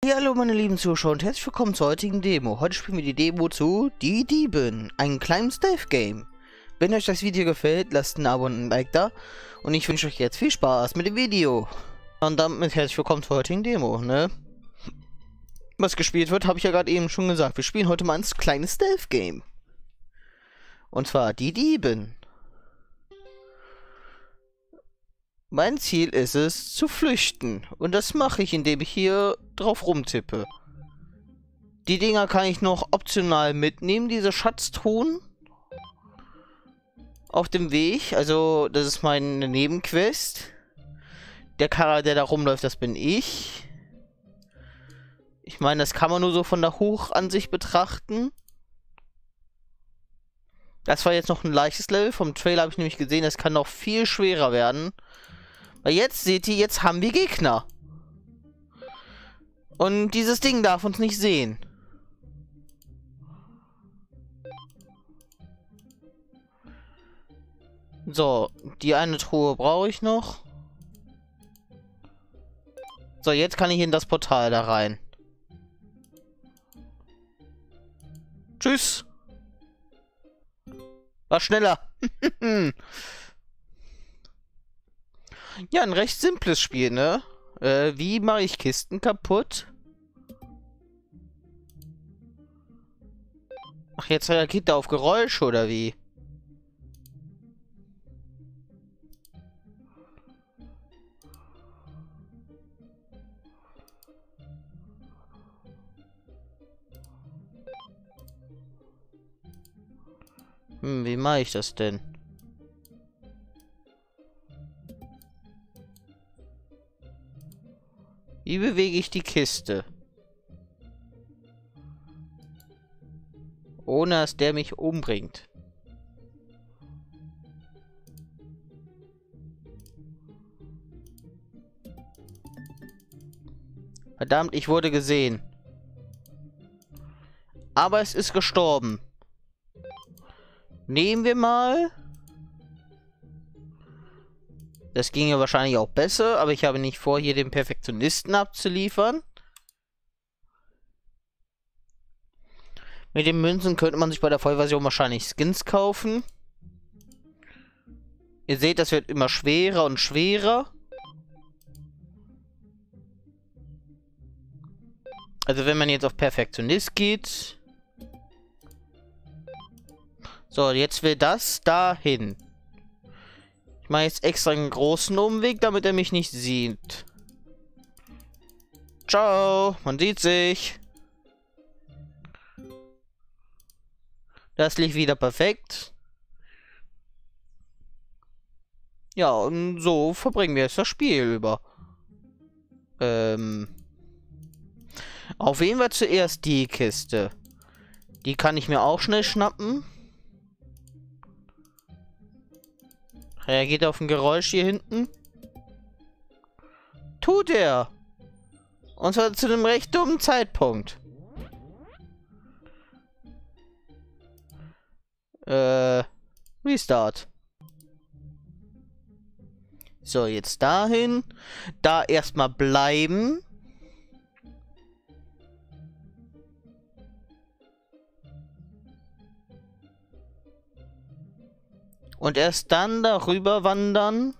Hallihallo meine lieben Zuschauer und herzlich willkommen zur heutigen Demo. Heute spielen wir die Demo zu Die Dieben, ein kleines Stealth-Game. Wenn euch das Video gefällt, lasst ein Abo und ein Like da und ich wünsche euch jetzt viel Spaß mit dem Video. Und damit herzlich willkommen zur heutigen Demo, ne? Was gespielt wird, habe ich ja gerade eben schon gesagt. Wir spielen heute mal ein kleines Stealth-Game. Und zwar Die Dieben. Mein Ziel ist es, zu flüchten. Und das mache ich, indem ich hier drauf rumtippe. Die Dinger kann ich noch optional mitnehmen, diese Schatztruhen. Auf dem Weg. Also, das ist meine Nebenquest. Der Charakter, der da rumläuft, das bin ich. Ich meine, das kann man nur so von der Hochansicht betrachten. Das war jetzt noch ein leichtes Level. Vom Trailer habe ich nämlich gesehen, das kann noch viel schwerer werden. Weil jetzt seht ihr, jetzt haben wir Gegner. Und dieses Ding darf uns nicht sehen. So, die eine Truhe brauche ich noch. So, jetzt kann ich in das Portal da rein. Tschüss. War schneller. Ja, ein recht simples Spiel, ne? Wie mache ich Kisten kaputt? Ach, jetzt reagiert er auf Geräusche, oder wie? Wie mache ich das denn? Wie bewege ich die Kiste? Ohne dass der mich umbringt. Verdammt, ich wurde gesehen. Aber es ist gestorben. Nehmen wir mal. Das ging ja wahrscheinlich auch besser, aber ich habe nicht vor, hier den Perfektionisten abzuliefern. Mit den Münzen könnte man sich bei der Vollversion wahrscheinlich Skins kaufen. Ihr seht, das wird immer schwerer und schwerer. Also wenn man jetzt auf Perfektionist geht. So, jetzt will das dahin. Ich mache jetzt extra einen großen Umweg, damit er mich nicht sieht. Ciao, man sieht sich. Das lief wieder perfekt. Ja, und so verbringen wir jetzt das Spiel über. Auf jeden Fall zuerst die Kiste. Die kann ich mir auch schnell schnappen. Reagiert auf ein Geräusch hier hinten. Tut er. Und zwar zu einem recht dummen Zeitpunkt. Restart. So, jetzt dahin. Da erstmal bleiben. Und erst dann darüber wandern.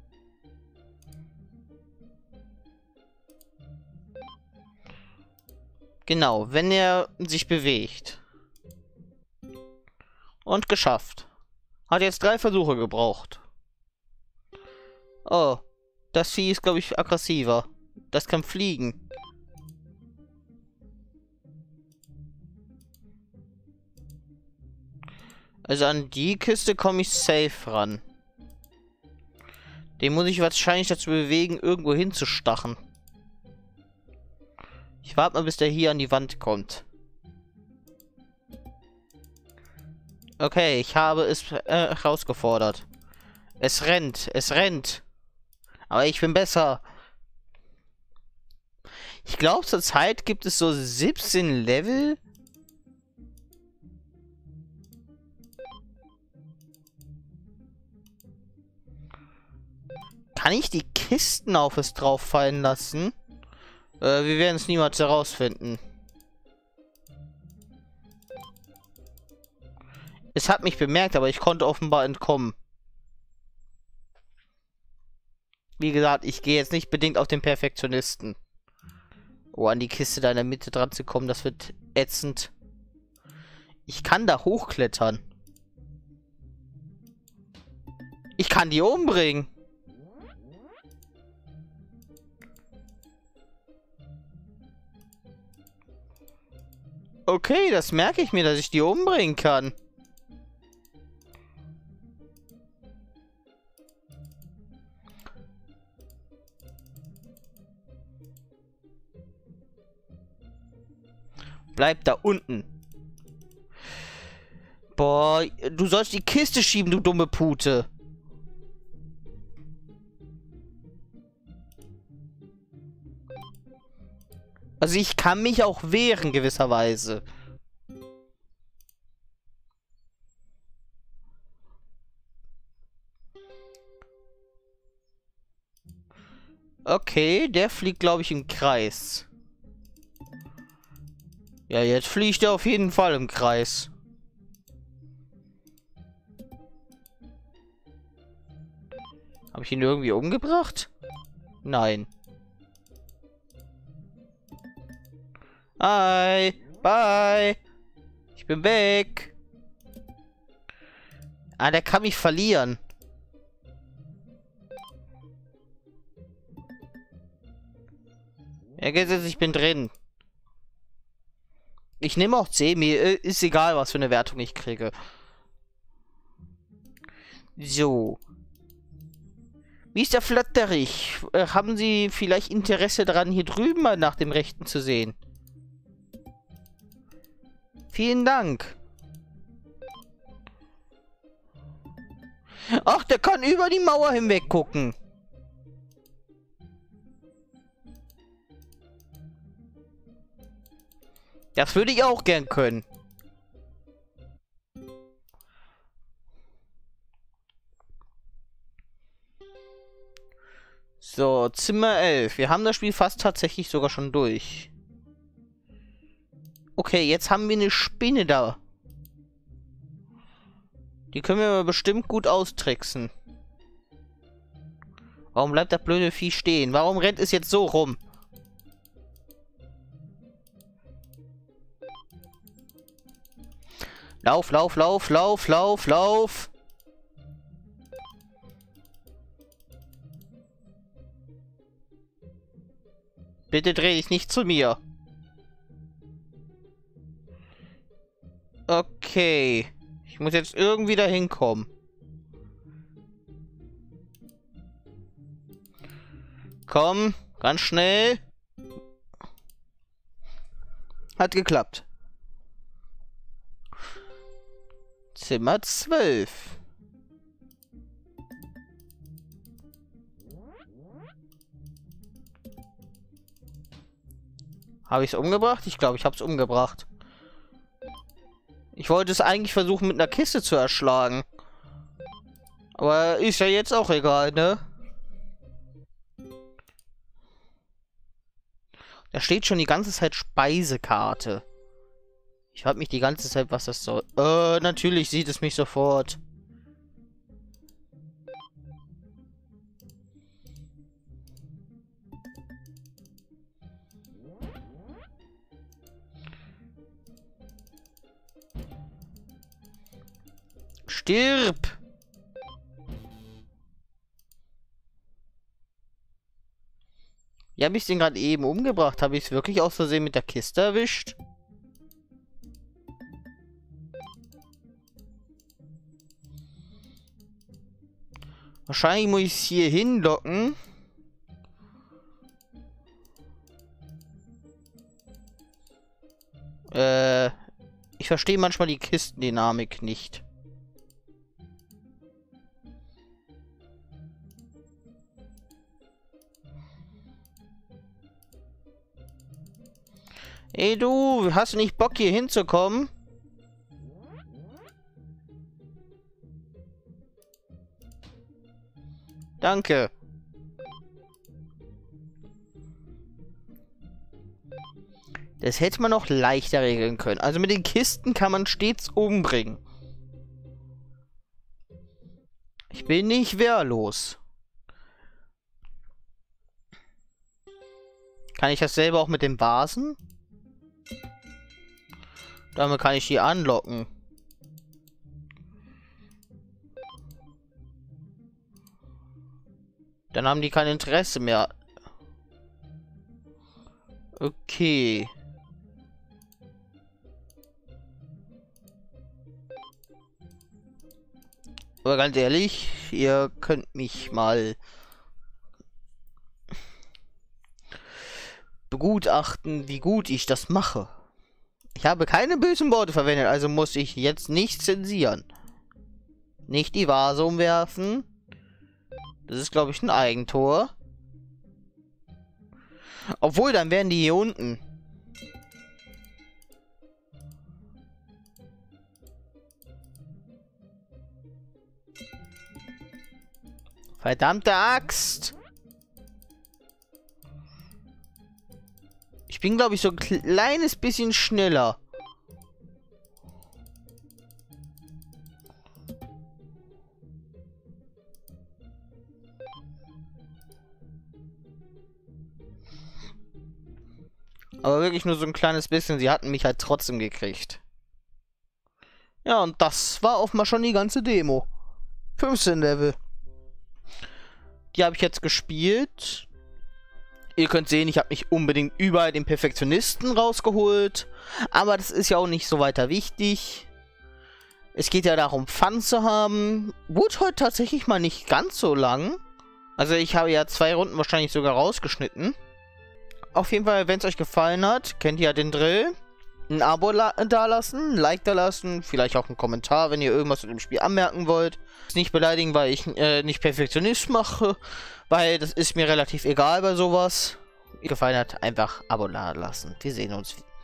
Genau, wenn er sich bewegt. Und geschafft. Hat jetzt 3 Versuche gebraucht. Oh, das Vieh ist, glaube ich, aggressiver. Das kann fliegen. Also an die Kiste komme ich safe ran. Den muss ich wahrscheinlich dazu bewegen, irgendwo hinzustachen. Ich warte mal, bis der hier an die Wand kommt. Okay, ich habe es herausgefordert. Es rennt, es rennt. Aber ich bin besser. Ich glaube, zurzeit gibt es so 17 Level. Kann ich die Kisten auf es drauf fallen lassen? Wir werden es niemals herausfinden. Es hat mich bemerkt, aber ich konnte offenbar entkommen. Wie gesagt, ich gehe jetzt nicht bedingt auf den Perfektionisten. Oh, an die Kiste da in der Mitte dran zu kommen, das wird ätzend. Ich kann da hochklettern. Ich kann die umbringen. Okay, das merke ich mir, dass ich die umbringen kann. Bleib da unten. Boah, du sollst die Kiste schieben, du dumme Pute. Also ich kann mich auch wehren, gewisserweise. Okay, der fliegt, glaube ich, im Kreis. Ja, jetzt fliegt er auf jeden Fall im Kreis. Habe ich ihn irgendwie umgebracht? Nein. Hi, bye. Ich bin weg. Ah, der kann mich verlieren. Ja, jetzt, ich bin drin. Ich nehme auch C. Mir ist egal, was für eine Wertung ich kriege. So. Wie ist der Flatterich? Haben Sie vielleicht Interesse daran, hier drüben mal nach dem Rechten zu sehen? Vielen Dank. Ach, der kann über die Mauer hinweg gucken. Das würde ich auch gern können. So, Zimmer 11. Wir haben das Spiel fast tatsächlich sogar schon durch. Okay, jetzt haben wir eine Spinne da. Die können wir aber bestimmt gut austricksen. Warum bleibt das blöde Vieh stehen? Warum rennt es jetzt so rum? Lauf, lauf, lauf, lauf, lauf, lauf. Bitte dreh dich nicht zu mir. Okay. Ich muss jetzt irgendwie da hinkommen. Komm, ganz schnell. Hat geklappt. Zimmer 12. Habe ich es umgebracht? Ich glaube, ich habe es umgebracht. Ich wollte es eigentlich versuchen, mit einer Kiste zu erschlagen. Aber ist ja jetzt auch egal, ne? Da steht schon die ganze Zeit Speisekarte. Ich frage mich die ganze Zeit, was das soll. Natürlich sieht es mich sofort. Stirb! Ja, habe ich den gerade eben umgebracht? Habe ich es wirklich aus Versehen mit der Kiste erwischt? Wahrscheinlich muss ich es hier hinlocken. Ich verstehe manchmal die Kistendynamik nicht. Ey du, hast du nicht Bock hier hinzukommen? Danke. Das hätte man noch leichter regeln können. Also mit den Kisten kann man stets umbringen. Ich bin nicht wehrlos. Kann ich das selber auch mit den Vasen? Damit kann ich die anlocken. Dann haben die kein Interesse mehr. Okay. Aber ganz ehrlich, ihr könnt mich mal begutachten, wie gut ich das mache. Ich habe keine bösen Worte verwendet, also muss ich jetzt nicht zensieren. Nicht die Vase umwerfen. Das ist, glaube ich, ein Eigentor. Obwohl, dann wären die hier unten. Verdammte Axt! Ich bin, glaube ich, so ein kleines bisschen schneller. Aber wirklich nur so ein kleines bisschen. Sie hatten mich halt trotzdem gekriegt. Ja, und das war auch mal schon die ganze Demo. 15 Level. Die habe ich jetzt gespielt. Ihr könnt sehen, ich habe nicht unbedingt überall den Perfektionisten rausgeholt. Aber das ist ja auch nicht so weiter wichtig. Es geht ja darum, Fun zu haben. Wurde heute tatsächlich mal nicht ganz so lang. Also ich habe ja 2 Runden wahrscheinlich sogar rausgeschnitten. Auf jeden Fall, wenn es euch gefallen hat, kennt ihr ja den Drill. Ein Abo dalassen, ein Like dalassen, vielleicht auch einen Kommentar, wenn ihr irgendwas zu dem Spiel anmerken wollt. Nicht beleidigen, weil ich nicht Perfektionist mache, weil das ist mir relativ egal bei sowas. Gefallen hat, einfach Abo dalassen. Wir sehen uns wieder.